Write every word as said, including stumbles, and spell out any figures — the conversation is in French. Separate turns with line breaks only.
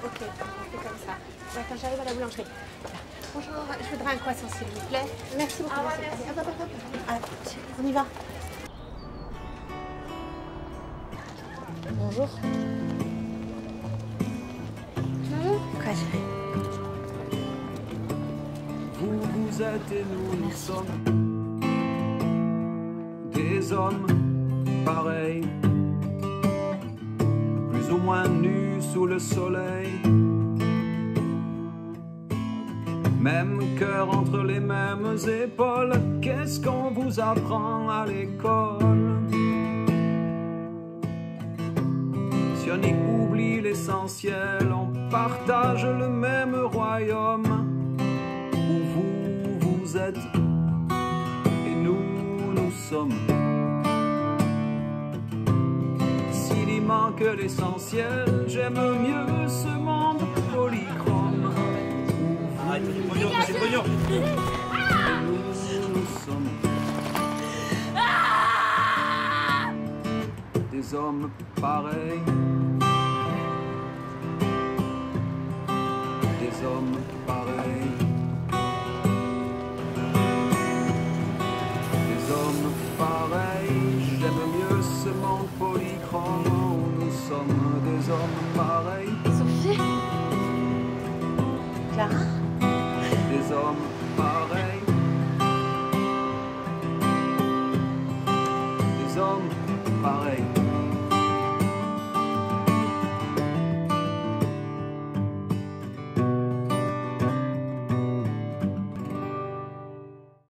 Ok, on fait comme ça. Ouais, quand j'arrive à la boulangerie. Bonjour, je voudrais un croissant s'il vous plaît. Merci beaucoup. Ah ouais, merci. Hop, hop, hop, hop. Ah, on y va. Bonjour. Maman. Quoi, chérie?
Vous, vous êtes et nous, nous sommes des hommes pareils, plus ou moins nus sous le soleil. Même cœur entre les mêmes épaules, qu'est-ce qu'on vous apprend à l'école? Si on y oublie l'essentiel, on partage le même royaume. Où vous, vous êtes et nous, nous sommes. S'il y manque l'essentiel, j'aime mieux ce monde polychrome.
Arrête, c'est pognon, c'est pognon.
Nous, nous sommes des hommes pareils, des hommes pareils. Pareil, j'aime mieux ce monde polychrome. Nous sommes des hommes pareils.
Sophie. Clara.
Des hommes pareils. Des hommes pareils.